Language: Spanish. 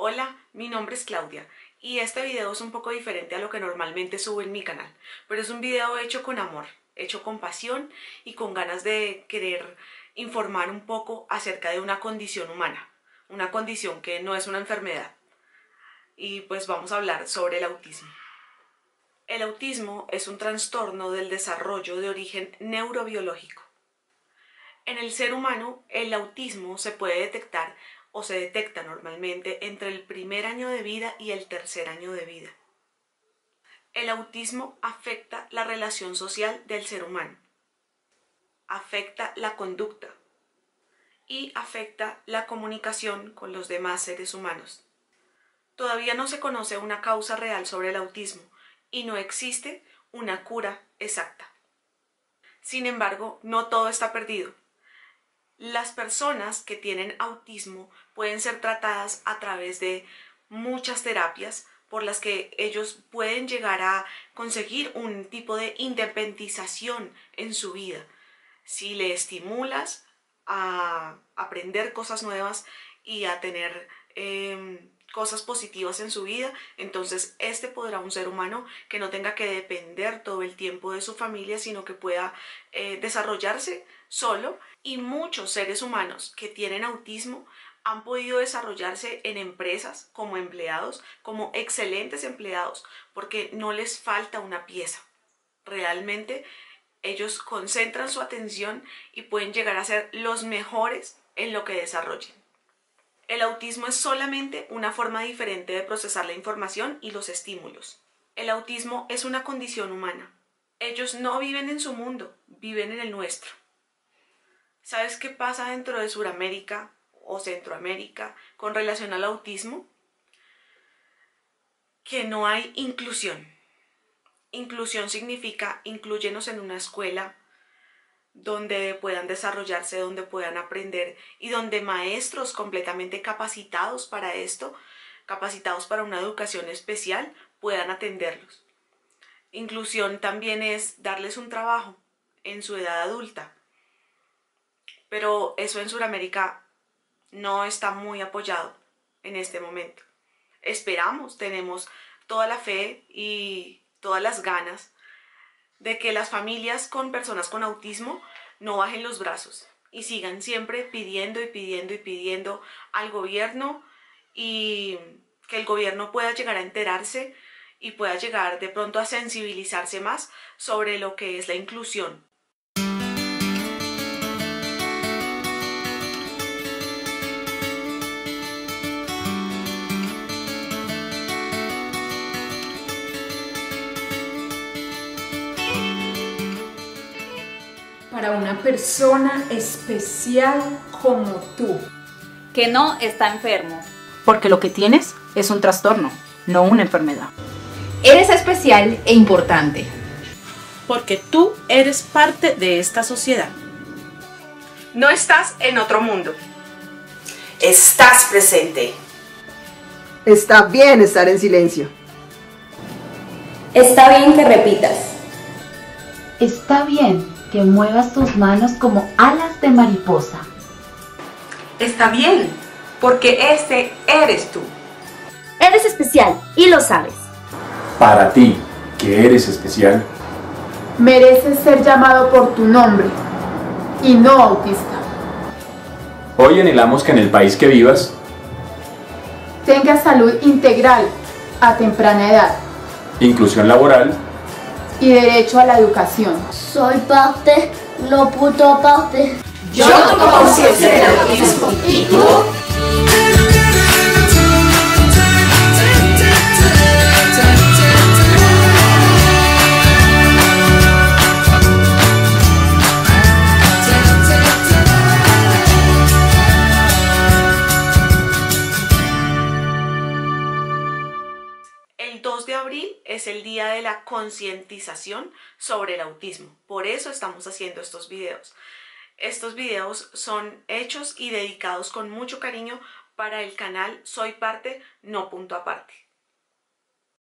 Hola, mi nombre es Claudia y este video es un poco diferente a lo que normalmente subo en mi canal, pero es un video hecho con amor, hecho con pasión y con ganas de querer informar un poco acerca de una condición humana, una condición que no es una enfermedad. Y pues vamos a hablar sobre el autismo. El autismo es un trastorno del desarrollo de origen neurobiológico. En el ser humano, el autismo se puede detectar o se detecta normalmente entre el primer año de vida y el tercer año de vida. El autismo afecta la relación social del ser humano, afecta la conducta y afecta la comunicación con los demás seres humanos. Todavía no se conoce una causa real sobre el autismo y no existe una cura exacta. Sin embargo, no todo está perdido. Las personas que tienen autismo pueden ser tratadas a través de muchas terapias por las que ellos pueden llegar a conseguir un tipo de independización en su vida. Si le estimulas a aprender cosas nuevas y a tener cosas positivas en su vida, entonces podrá un ser humano que no tenga que depender todo el tiempo de su familia, sino que pueda desarrollarse solo. Y muchos seres humanos que tienen autismo han podido desarrollarse en empresas como empleados, como excelentes empleados, porque no les falta una pieza. Realmente ellos concentran su atención y pueden llegar a ser los mejores en lo que desarrollen. El autismo es solamente una forma diferente de procesar la información y los estímulos. El autismo es una condición humana. Ellos no viven en su mundo, viven en el nuestro. ¿Sabes qué pasa dentro de Sudamérica o Centroamérica con relación al autismo? Que no hay inclusión. Inclusión significa inclúyenos en una escuela donde puedan desarrollarse, donde puedan aprender y donde maestros completamente capacitados para esto, capacitados para una educación especial, puedan atenderlos. Inclusión también es darles un trabajo en su edad adulta. Pero eso en Sudamérica no está muy apoyado en este momento. Esperamos, tenemos toda la fe y todas las ganas de que las familias con personas con autismo no bajen los brazos y sigan siempre pidiendo y pidiendo y pidiendo al gobierno, y que el gobierno pueda llegar a enterarse y pueda llegar de pronto a sensibilizarse más sobre lo que es la inclusión. Para una persona especial como tú, que no está enfermo. Porque lo que tienes es un trastorno, no una enfermedad. Eres especial e importante. Porque tú eres parte de esta sociedad. No estás en otro mundo. Estás presente. Está bien estar en silencio. Está bien que repitas. Está bien que muevas tus manos como alas de mariposa. Está bien, porque eres tú. Eres especial y lo sabes. Para ti, que eres especial, mereces ser llamado por tu nombre y no autista. Hoy anhelamos que en el país que vivas tengas salud integral a temprana edad, inclusión laboral y derecho a la educación. Soy parte, no puto parte. Yo tomo conciencia del autismo. ¿Y tú? El 2 de abril es el día de la concientización sobre el autismo. Por eso estamos haciendo estos videos. Estos videos son hechos y dedicados con mucho cariño para el canal Soy Parte, no punto aparte.